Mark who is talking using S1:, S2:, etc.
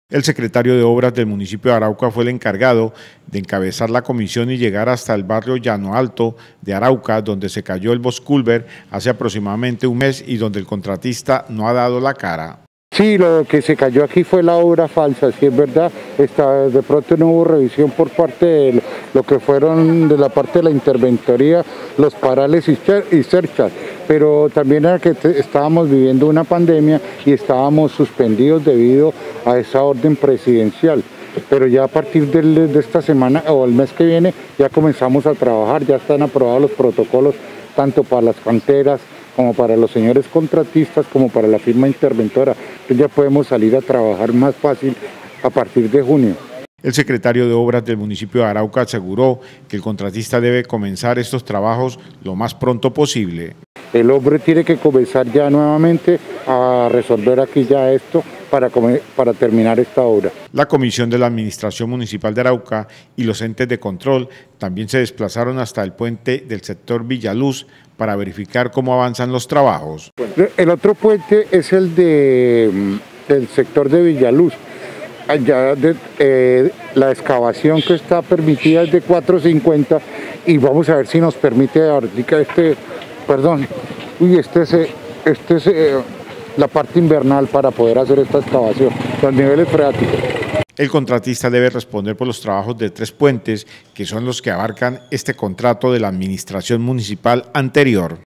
S1: El secretario de Obras del municipio de Arauca fue el encargado de encabezar la comisión y llegar hasta el barrio Llano Alto de Arauca, donde se cayó el Bosculver hace aproximadamente un mes y donde el contratista no ha dado la cara.
S2: Sí, lo que se cayó aquí fue la obra falsa, sí es verdad, de pronto no hubo revisión por parte de lo que fueron de la parte de la interventoría, los parales y cerchas, pero también era que estábamos viviendo una pandemia y estábamos suspendidos debido a esa orden presidencial. Pero ya a partir de esta semana o el mes que viene ya comenzamos a trabajar, ya están aprobados los protocolos tanto para las canteras como para los señores contratistas, como para la firma interventora. Entonces ya podemos salir a trabajar más fácil a partir de junio.
S1: El secretario de Obras del municipio de Arauca aseguró que el contratista debe comenzar estos trabajos lo más pronto posible.
S2: El hombre tiene que comenzar ya nuevamente a resolver aquí ya esto para terminar esta obra.
S1: La comisión de la Administración Municipal de Arauca y los entes de control también se desplazaron hasta el puente del sector Villaluz para verificar cómo avanzan los trabajos.
S2: El otro puente es el del sector de Villaluz. Allá la excavación que está permitida es de 450 y vamos a ver si nos permite ahorita la parte invernal para poder hacer esta excavación, los niveles freáticos.
S1: El contratista debe responder por los trabajos de 3 puentes, que son los que abarcan este contrato de la administración municipal anterior.